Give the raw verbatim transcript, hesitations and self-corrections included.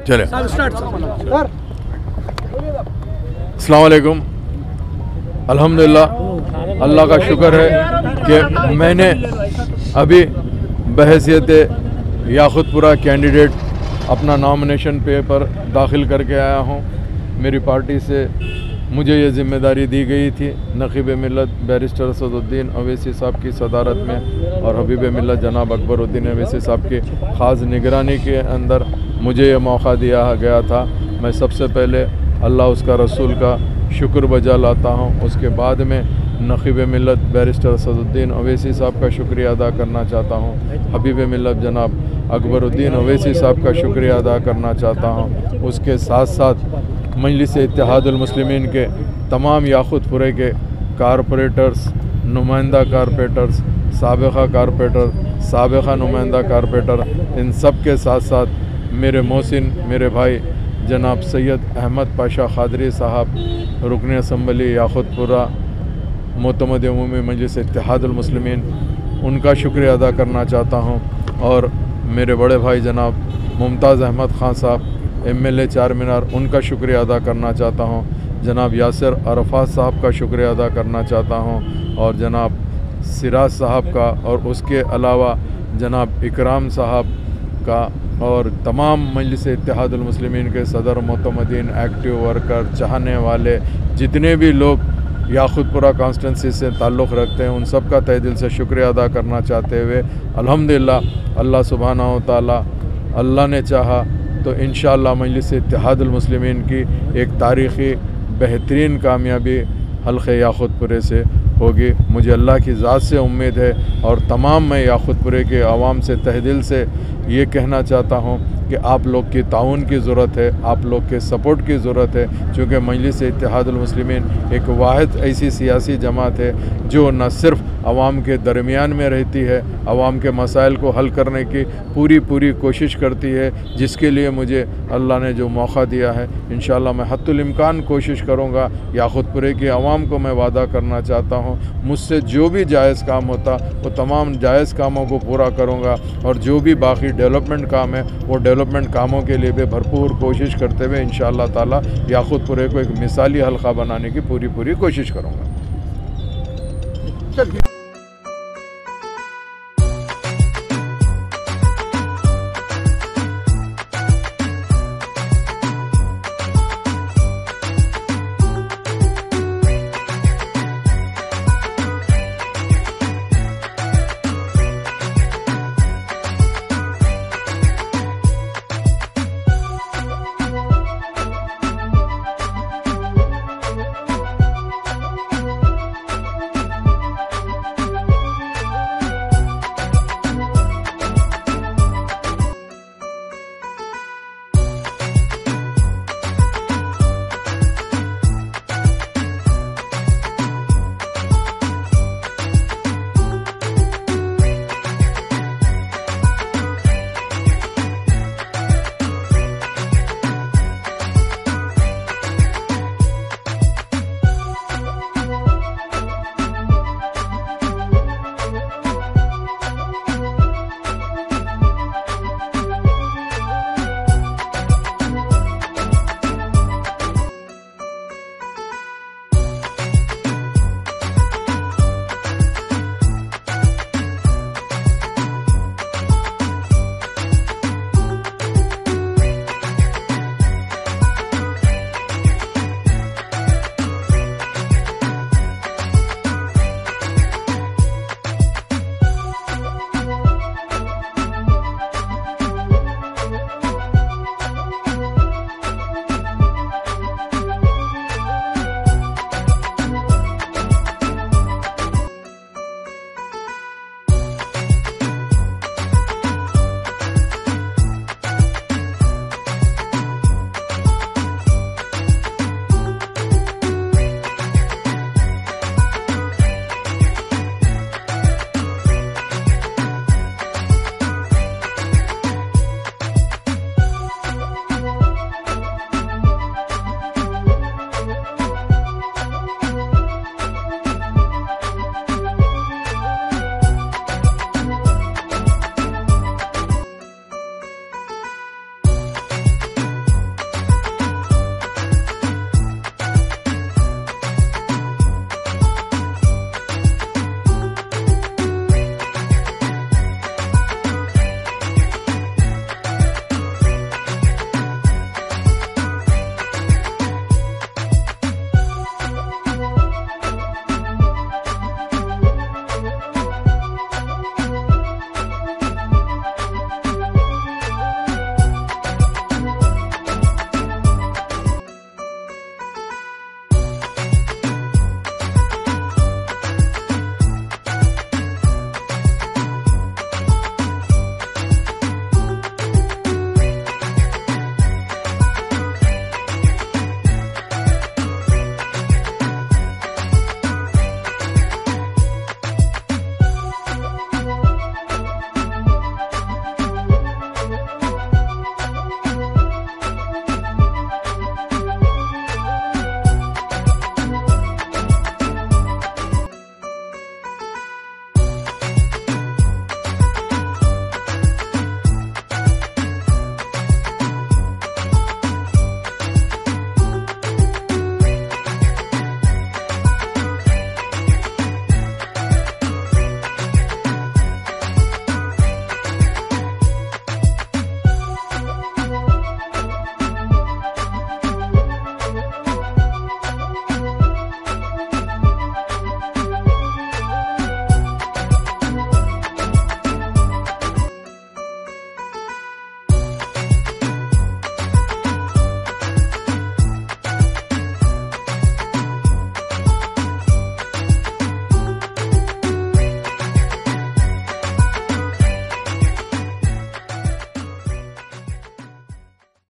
चले। अस्सलाम वालेकुम। अल्हम्दुलिल्लाह, अल्लाह का शुक्र है कि मैंने अभी बहैसियत याकुतपुरा कैंडिडेट अपना नॉमिनेशन पेपर दाखिल करके आया हूँ। मेरी पार्टी से मुझे ये ज़िम्मेदारी दी गई थी नक़ीब मिल्लत बैरिस्टर असदुद्दीन अवैसी साहब की सदारत में और हबीब मिल्लत जनाब अकबरुद्दीन अवैसी साहब की ख़ास निगरानी के अंदर मुझे ये मौका दिया गया था। मैं सबसे पहले अल्लाह उसका रसूल का शुक्र बजा लाता हूँ। उसके बाद में नक़ीब मिल्लत बैरिस्टर असदुद्दीन अवैसी साहब का शुक्रिया अदा करना चाहता हूँ। हबीब मिल्लत जनाब अकबरुद्दीन अवैसी साहब का शुक्रिया अदा करना चाहता हूँ। उसके साथ साथ मजलिस इत्तेहादुल मुस्लिमीन के तमाम याकुतपुरे के कारपोरेटर्स, नुमाइंदा कारपोरेटर्स, साबिक़ा कारपोरेटर, साबिक़ा नुमाइंदा कारपोरेटर, इन सब के साथ साथ मेरे मोहसिन मेरे भाई जनाब सैयद अहमद पाशा ख़ादरी साहब रुकन असम्बली याकुतपुरा मोतमद उमूमी मजलिस इत्तेहादुल मुस्लिमीन, उनका शुक्रिया अदा करना चाहता हूँ। और मेरे बड़े भाई जनाब मुमताज़ अहमद ख़ान साहब एम एल ए चार मीनार, उनका शुक्रिया अदा करना चाहता हूँ। जनाब यासिर अरफात साहब का शुक्रिया अदा करना चाहता हूँ और जनाब सिराज साहब का, और उसके अलावा जनाब इकराम साहब का और तमाम मजलिस इत्तेहादुल मुस्लिमीन के सदर, मोतमदीन, एक्टिव वर्कर, चाहने वाले जितने भी लोग याकुतपुरा कॉन्स्टिट्यूंसी से ताल्लुक़ रखते हैं, उन सब का तहे दिल से शुक्रिया अदा करना चाहते हुए अल्हम्दुलिल्लाह अल्लाह सुब्हानहू व तआला अल्लाह ने चाहा तो इंशाअल्लाह मजलिस इत्तेहादुल मुस्लिमीन की एक तारीख़ी बेहतरीन कामयाबी हल्क़े याकुतपुरे से होगी। मुझे अल्लाह की ज़ात से उम्मीद है और तमाम मैं याकुतपुरे के आवाम से तहे दिल से ये कहना चाहता हूँ कि आप लोग की ताउन की ज़रूरत है, आप लोग के सपोर्ट की ज़रूरत है, क्योंकि मजलिस इत्तेहादुल मुस्लिमीन एक वाहिद ऐसी सियासी जमात है जो न सिर्फ़ आवाम के दरमियान में रहती है, आवाम के मसाइल को हल करने की पूरी पूरी कोशिश करती है, जिसके लिए मुझे अल्लाह ने जो मौका दिया है इंशाअल्लाह मैं हत्तुल इम्कान कोशिश करूँगा। याकुतपुरे की आवाम को मैं वादा करना चाहता हूँ, मुझसे जो भी जायज़ काम होता वो तमाम जायज़ कामों को पूरा करूँगा और जो भी बाकी डेवलपमेंट काम है वो डेवलपमेंट कामों के लिए भी भरपूर कोशिश करते हुए इंशाअल्लाह ताला याकुतपुरे को एक मिसाली हल्का बनाने की पूरी पूरी कोशिश करूँगा।